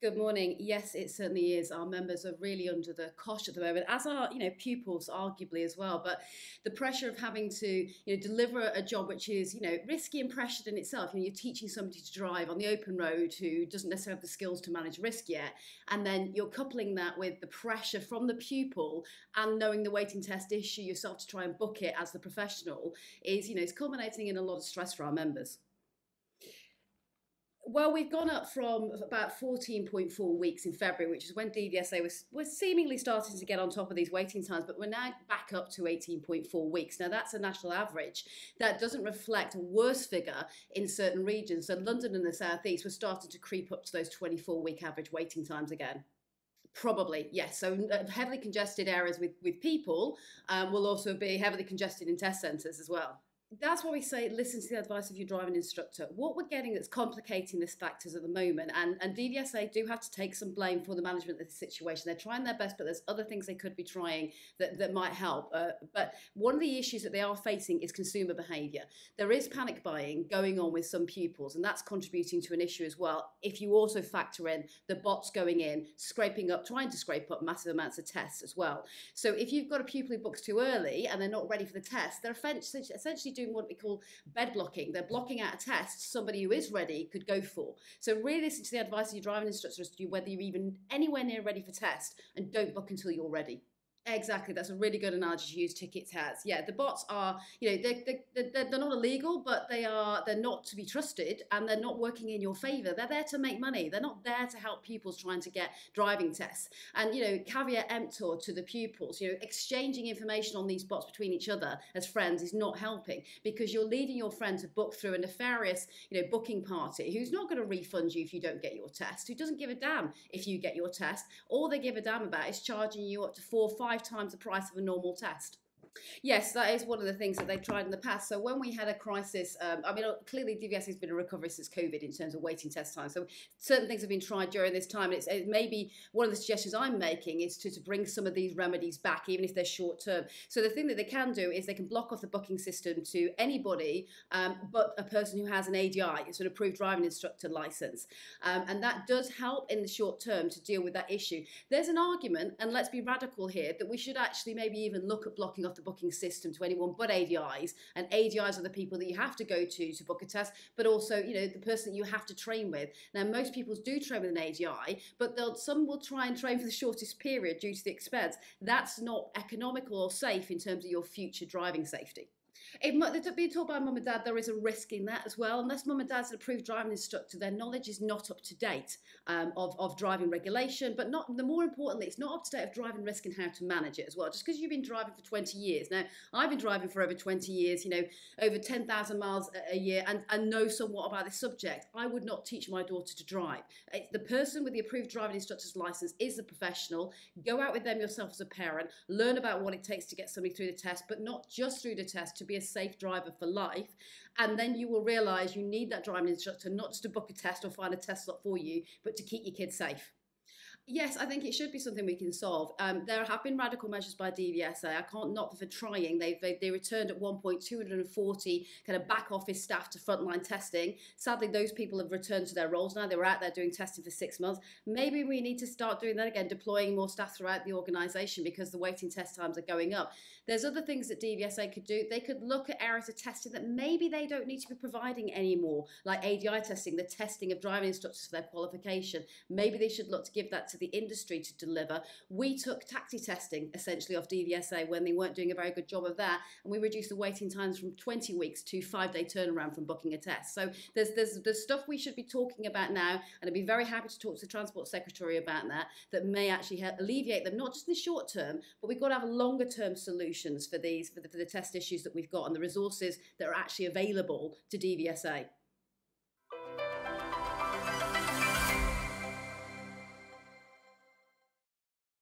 Good morning. Yes, it certainly is. Our members are really under the cosh at the moment, as are, pupils arguably as well. But the pressure of having to, deliver a job which is, risky and pressured in itself. You're teaching somebody to drive on the open road who doesn't necessarily have the skills to manage risk yet. And then you're coupling that with the pressure from the pupil and knowing the waiting test issue yourself to try and book it as the professional is, it's culminating in a lot of stress for our members. Well, we've gone up from about 14.4 weeks in February, which is when DVSA was seemingly starting to get on top of these waiting times, but we're now back up to 18.4 weeks. Now, that's a national average. That doesn't reflect a worse figure in certain regions. So London and the South East were starting to creep up to those 24-week average waiting times again. Probably, yes. So heavily congested areas with people will also be heavily congested in test centres as well. That's why we say listen to the advice of your driving instructor. What we're getting that's complicating this factors at the moment, and DVSA do have to take some blame for the management of the situation. They're trying their best, but there's other things they could be trying that might help. But one of the issues that they are facing is consumer behaviour. There is panic buying going on with some pupils, and that's contributing to an issue as well. If you also factor in the bots going in, trying to scrape up massive amounts of tests as well. So if you've got a pupil who books too early and they're not ready for the test, they're essentially doing what we call bed blocking. They're blocking out a test somebody who is ready could go for. So really listen to the advice of your driving instructor as to whether you're even anywhere near ready for test, and don't book until you're ready. Exactly, that's a really good analogy to use. Tickets has. Yeah, the bots are, they're not illegal, but they're not to be trusted, and they're not working in your favour. They're there to make money. They're not there to help pupils trying to get driving tests. And caveat emptor to the pupils. Exchanging information on these bots between each other as friends is not helping, because you're leading your friend to book through a nefarious, booking party who's not going to refund you if you don't get your test, who doesn't give a damn if you get your test. All they give a damn about is charging you up to 4 or 5 times the price of a normal test. Yes, that is one of the things that they've tried in the past. So when we had a crisis, clearly DVS has been a recovery since COVID in terms of waiting test time. So certain things have been tried during this time. And it maybe one of the suggestions I'm making is to bring some of these remedies back, even if they're short term. So the thing that they can do is they can block off the booking system to anybody but a person who has an ADI, it's an approved driving instructor license. And that does help in the short term to deal with that issue. There's an argument, and let's be radical here, that we should actually maybe even look at blocking off the booking system to anyone but ADIs, and ADIs are the people that you have to go to book a test, but also the person that you have to train with. Now most people do train with an ADI, but some will try and train for the shortest period due to the expense. That's not economical or safe in terms of your future driving safety. If being told by mum and dad, there is a risk in that as well. Unless mum and dad's an approved driving instructor, their knowledge is not up to date of driving regulation, but the more importantly, it's not up to date of driving risk and how to manage it as well. Just because you've been driving for 20 years. Now, I've been driving for over 20 years, over 10,000 miles a year, and know somewhat about this subject. I would not teach my daughter to drive. The person with the approved driving instructor's license is the professional. Go out with them yourself as a parent, learn about what it takes to get somebody through the test, but not just through the test, to be a safe driver for life. And then you will realise you need that driving instructor not just to book a test or find a test slot for you, but to keep your kids safe. Yes, I think it should be something we can solve. There have been radical measures by DVSA. I can't knock them for trying. They returned at one point 240 kind of back office staff to frontline testing. Sadly, those people have returned to their roles now. They were out there doing testing for 6 months. Maybe we need to start doing that again, deploying more staff throughout the organisation, because the waiting test times are going up. There's other things that DVSA could do. They could look at areas of testing that maybe they don't need to be providing anymore, like ADI testing, the testing of driving instructors for their qualification. Maybe they should look to give that to the industry to deliver. We took taxi testing essentially off DVSA when they weren't doing a very good job of that, and we reduced the waiting times from 20 weeks to 5-day turnaround from booking a test. So there's stuff we should be talking about now, and I'd be very happy to talk to the Transport Secretary about that may actually help alleviate them, not just in the short term, but we've got to have longer term solutions for the test issues that we've got and the resources that are actually available to DVSA.